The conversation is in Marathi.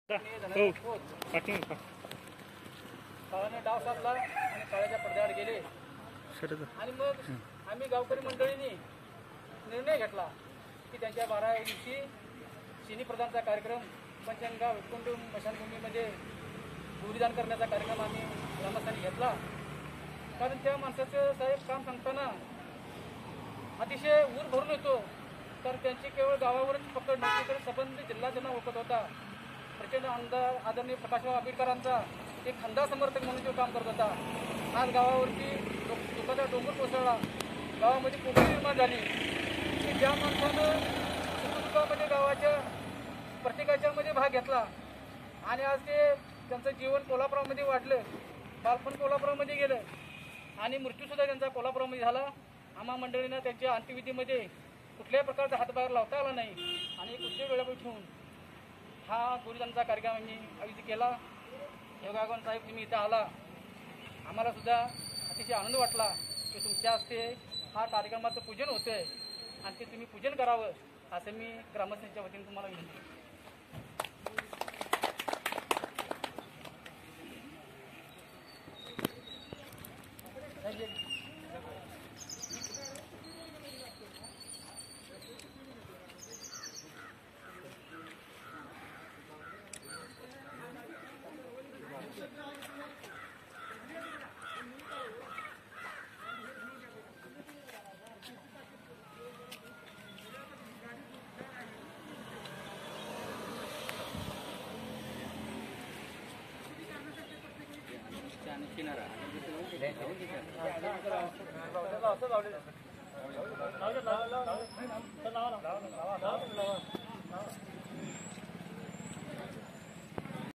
काळाने डाव साधला आणि काळाच्या पडद्याआड गेले आणि मग आम्ही गावकरी मंडळींनी निर्णय घेतला की त्यांच्या 12 दिवशी चिनी प्रदानचा कार्यक्रम पंचगंगा कुटुंब मशानभूमीमध्ये भूरिदान करण्याचा कार्यक्रम आम्ही ग्रामस्थांनी घेतला. कारण त्या माणसाचं साहेब काम सांगताना अतिशय ऊर भरून येतो. तर त्यांची केवळ गावावरच पकड नव्हती तर संबंधित जिल्हा त्यांना ओळखत होता. प्रचंड आमदार आदरणीय प्रकाशराव आंबेडकरांचा एक खंदा समर्थक म्हणून तो काम करत होता. आज गावावरती दुःखाचा डोंगर कोसळला, गावामध्ये कोकणी निर्माण झाली की ज्या माणसानं सुखदुःखामध्ये गावाच्या प्रत्येकाच्यामध्ये भाग घेतला आणि आज ते त्यांचं जीवन कोल्हापुरामध्ये वाढलं, बालपण कोल्हापुरामध्ये गेलं आणि मृत्यूसुद्धा त्यांचा कोल्हापुरामध्ये झाला. आम्हा मंडळींना त्यांच्या अंत्यविधीमध्ये कुठल्याही प्रकारचा हातभार लावता आला नाही आणि एक उद्योग वेळापैकी ठेवून हा भूरिदानचा कार्यक्रम आम्ही आयोजित केला. योगागन साहेब तुम्ही इथं आला, आम्हाला सुद्धा अतिशय आनंद वाटला की तुमच्या हस्ते हा कार्यक्रमाचं पूजन होतं आहे आणि ते तुम्ही पूजन करावं असं मी ग्रामस्थांच्या वतीने तुम्हाला विनंती.